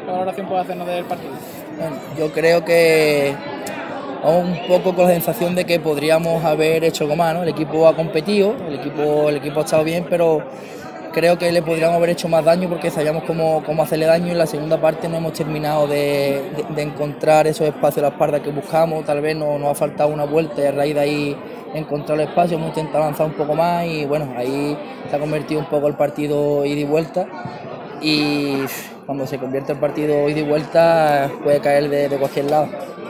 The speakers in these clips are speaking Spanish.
valoración puede hacernos del partido? Bueno, yo creo que vamos un poco con la sensación de que podríamos haber hecho algo más, ¿no? El equipo ha competido, el equipo ha estado bien, pero creo que le podríamos haber hecho más daño porque sabíamos cómo hacerle daño y en la segunda parte no hemos terminado de encontrar esos espacios a la espalda que buscamos, tal vez nos ha faltado una vuelta y a raíz de ahí encontrar el espacio, hemos intentado avanzar un poco más y bueno, ahí se ha convertido un poco el partido ida y vuelta y cuando se convierte el partido ida y vuelta puede caer de cualquier lado.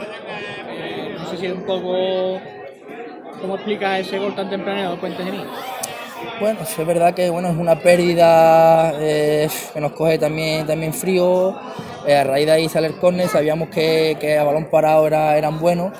No sé si es un poco... ¿Cómo explica ese gol tan temprano de Puente Genil? Bueno, es verdad que bueno, es una pérdida que nos coge también frío. A raíz de ahí sale el córner, sabíamos que a balón parado eran buenos.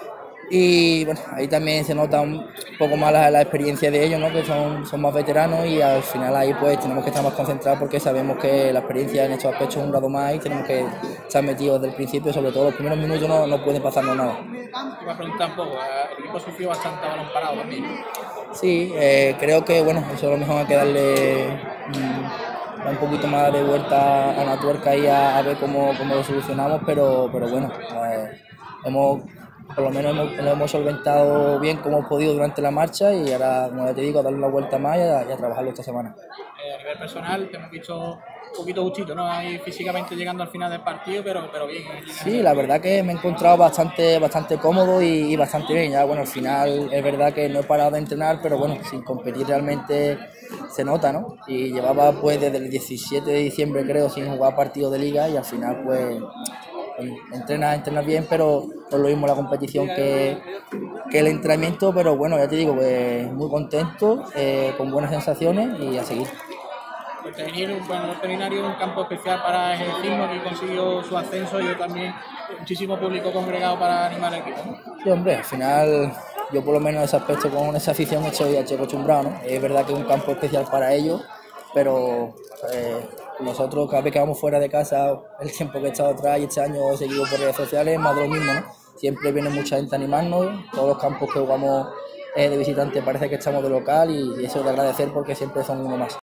Y bueno, ahí también se nota un poco más la experiencia de ellos, ¿no? Que son más veteranos y al final ahí pues tenemos que estar más concentrados porque sabemos que la experiencia en estos aspectos es un grado más y tenemos que estar metidos desde el principio, sobre todo los primeros minutos no puede pasarnos nada. Te voy a preguntar un poco, el equipo sufrió bastante a balón parado también. Sí, creo que bueno, eso a lo mejor hay que darle un poquito más de vuelta a la tuerca y a ver cómo lo solucionamos, pero bueno, por lo menos lo hemos solventado bien como hemos podido durante la marcha y ahora, como ya te digo, a darle una vuelta más y a trabajarlo esta semana. A nivel personal te hemos visto un poquito justito, ¿no? Ahí físicamente llegando al final del partido, pero bien. Sí, la verdad que me he encontrado bastante cómodo y bastante bien. Ya, bueno, al final es verdad que no he parado de entrenar, pero bueno, sin competir realmente se nota, ¿no? Y llevaba pues desde el 17 de diciembre creo sin jugar partidos de liga y al final pues entrenas bien, pero no es lo mismo la competición que el entrenamiento, pero bueno, ya te digo, pues muy contento, con buenas sensaciones y a seguir. Puente Genil, el seminario, un campo especial para el ejercicio que consiguió su ascenso y también muchísimo público congregado para animar al equipo, ¿no? Sí, hombre, al final yo por lo menos ese aspecto con esa afición estoy acostumbrado, ¿no? Es verdad que es un campo especial para ellos, pero nosotros cada vez que vamos fuera de casa, el tiempo que he estado atrás y este año he seguido por redes sociales, más de lo mismo, ¿no? Siempre viene mucha gente a animarnos, todos los campos que jugamos de visitante parece que estamos de local y eso es de agradecer porque siempre son uno más.